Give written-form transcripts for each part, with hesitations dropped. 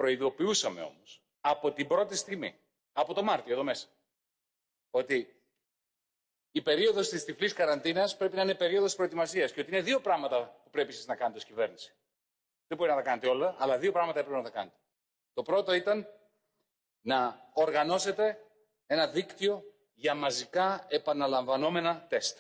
Προειδοποιούσαμε όμως από την πρώτη στιγμή, από το Μάρτιο εδώ μέσα, ότι η περίοδος της τυφλής καραντίνας πρέπει να είναι περίοδος προετοιμασίας και ότι είναι δύο πράγματα που πρέπει εσείς να κάνετε ως κυβέρνηση. Δεν μπορεί να τα κάνετε όλα, αλλά δύο πράγματα πρέπει να τα κάνετε. Το πρώτο ήταν να οργανώσετε ένα δίκτυο για μαζικά επαναλαμβανόμενα τεστ.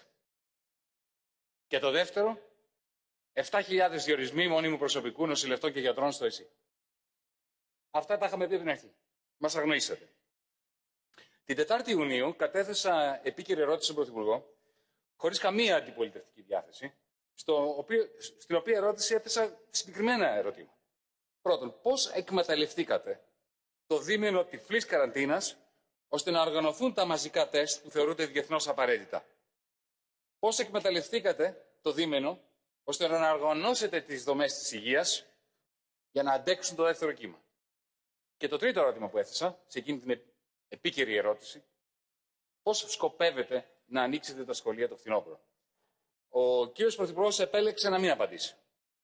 Και το δεύτερο, 7.000 διορισμοί μόνιμου προσωπικού, νοσηλευτών και γιατρών στο ΕΣΥ. Αυτά τα είχαμε πει από την αρχή. Μας αγνοήσατε. Την 4η Ιουνίου κατέθεσα επίκαιρη ερώτηση στον Πρωθυπουργό, χωρίς καμία αντιπολιτευτική διάθεση, στην οποία ερώτηση έθεσα συγκεκριμένα ερωτήματα. Πρώτον, πώς εκμεταλλευτήκατε το δίμηνο τυφλής καραντίνας ώστε να οργανωθούν τα μαζικά τεστ που θεωρούνται διεθνώς απαραίτητα? Πώς εκμεταλλευτήκατε το δίμηνο ώστε να οργανώσετε τις δομές της υγείας για να αντέξουν το δεύτερο κύμα? Και το τρίτο ερώτημα που έθεσα, σε εκείνη την επίκαιρη ερώτηση, πώς σκοπεύετε να ανοίξετε τα σχολεία το φθινόπωρο? Ο κύριος Πρωθυπουργός επέλεξε να μην απαντήσει.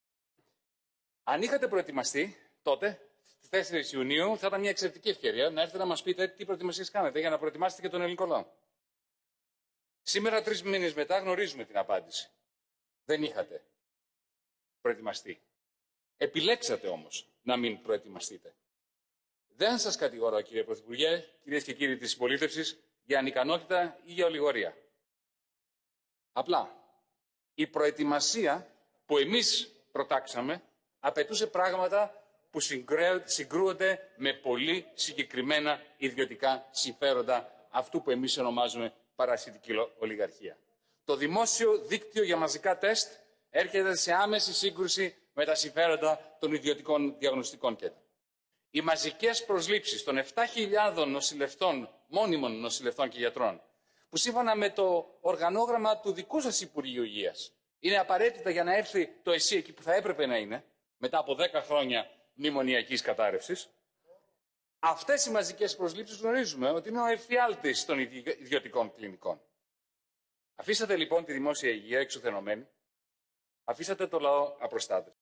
Αν είχατε προετοιμαστεί τότε, στις 4 Ιουνίου, θα ήταν μια εξαιρετική ευκαιρία να έρθετε να μας πείτε τι προετοιμασίες κάνετε για να προετοιμάσετε και τον ελληνικό λαό. Σήμερα, 3 μήνες μετά, γνωρίζουμε την απάντηση. Δεν είχατε προετοιμαστεί. Επιλέξατε όμως να μην προετοιμαστείτε. Δεν σας κατηγορώ, κύριε Πρωθυπουργέ, κυρίες και κύριοι της συμπολίτευσης, για ανικανότητα ή για ολιγορία. Απλά, η προετοιμασία που εμείς προτάξαμε απαιτούσε πράγματα που συγκρούονται με πολύ συγκεκριμένα ιδιωτικά συμφέροντα αυτού που εμείς ονομάζουμε παρασιτική ολιγαρχία. Το δημόσιο δίκτυο για μαζικά τεστ έρχεται σε άμεση σύγκρουση με τα συμφέροντα των ιδιωτικών διαγνωστικών κέντρων. Οι μαζικές προσλήψεις των 7.000 νοσηλευτών, μόνιμων νοσηλευτών και γιατρών, που σύμφωνα με το οργανόγραμμα του δικού σας Υπουργείου Υγείας είναι απαραίτητα για να έρθει το ΕΣΥ εκεί που θα έπρεπε να είναι, μετά από 10 χρόνια μνημονιακής κατάρρευσης, αυτές οι μαζικές προσλήψεις γνωρίζουμε ότι είναι ο εφιάλτης των ιδιωτικών κλινικών. Αφήσατε λοιπόν τη δημόσια υγεία εξουθενωμένη, αφήσατε το λαό απροστάτευτο.